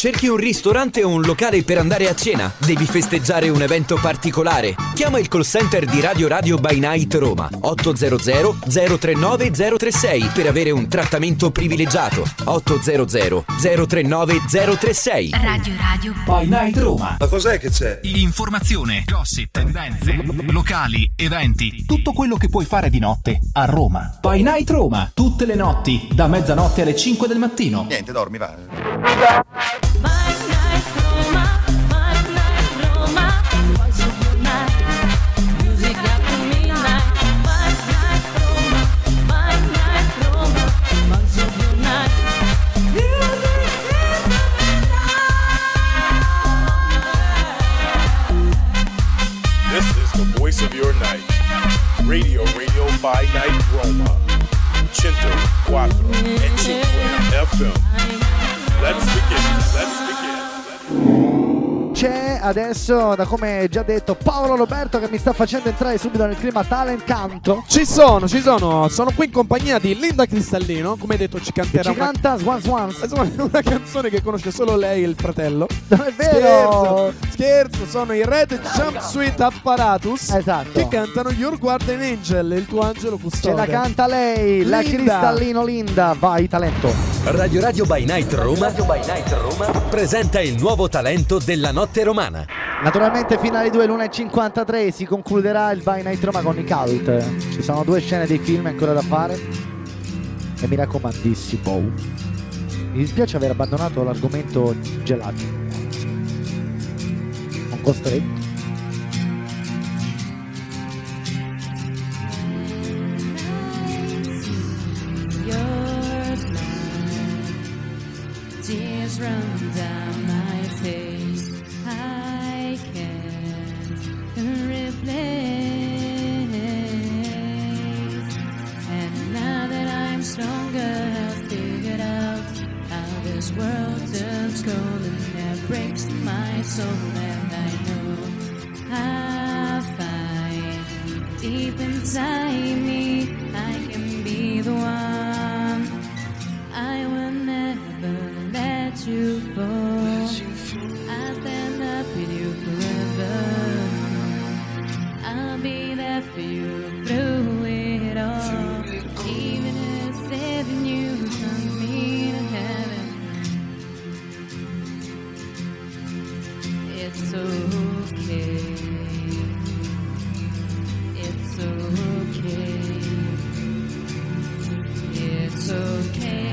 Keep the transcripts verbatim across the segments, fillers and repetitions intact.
Cerchi un ristorante o un locale per andare a cena? Devi festeggiare un evento particolare? Chiama il call center di Radio Radio by Night Roma ottocento zero tre nove zero tre sei per avere un trattamento privilegiato. ottocento zero tre nove zero tre sei. Radio Radio by Night Roma. Ma cos'è che c'è? Informazione, gossip, tendenze, locali, eventi, tutto quello che puoi fare di notte a Roma. By Night Roma, tutte le notti, da mezzanotte alle cinque del mattino. Niente, dormi, va. Voice of your night. Radio Radio by Night Roma. cento quattro e cinque F M. Let's begin. Let's begin. C'è adesso, da come già detto, Paolo Roberto che mi sta facendo entrare subito nel clima talent canto. Ci sono, ci sono. Sono qui in compagnia di Linda Cristallino. Come detto, ci canterà ci una... canta Swan Swans. Una canzone che conosce solo lei e il fratello. Non è vero. Scherzo, scherzo, sono i Red Jumpsuit Apparatus. Esatto. Che cantano Your Guardian Angel, il tuo angelo custode. Ce la canta lei, Linda. La Cristallino Linda. Vai, talento. Radio Radio by Night Roma, Radio by Night Roma presenta il nuovo talento della notte romana. Naturalmente fino alle due, l'una e cinquantatré si concluderà il By Night Roma con i cult. Ci sono due scene dei film ancora da fare e mi raccomandissimo, mi dispiace aver abbandonato l'argomento gelati. Non costretto. Tears run down my face. I can't replace. And now that I'm stronger, I've figured out how this world turns cold, and that breaks my soul. And I know I'll find deep inside me I can be the one. I will never let you fall. I'll stand up with you forever. I'll be there for you through it all. Even if saving you sends me to heaven, it's okay. It's okay. It's okay.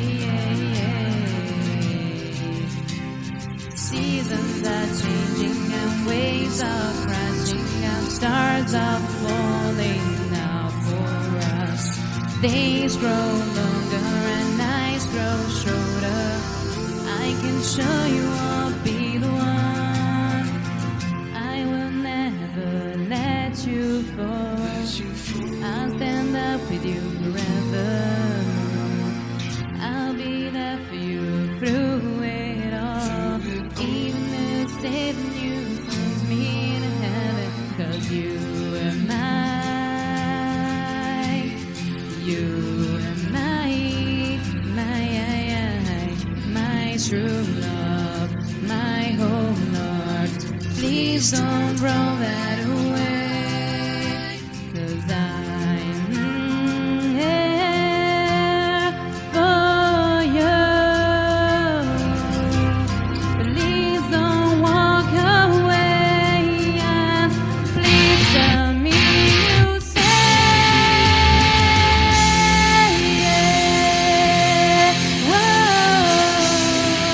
Seasons are changing and waves are crashing and stars are falling now for us. Days grow longer and nights grow shorter. I can show you I'll be the one. I will never let you fall. I'll stand up with you forever. I'll be there for you through it all. Even if saving you sends me to heaven, 'cause you are mine, you are my, my, my true love, my whole heart. Please don't throw that away, 'cause I'm here for you.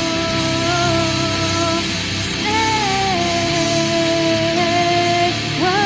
Whoa.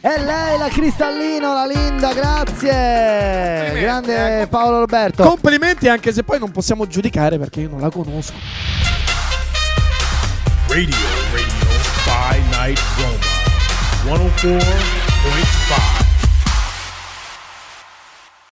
E lei, la Cristallino, la Linda, grazie. Grande Paolo Roberto. Complimenti, anche se poi non possiamo giudicare perché io non la conosco. Radio, radio, by Night Roma. one oh four point five.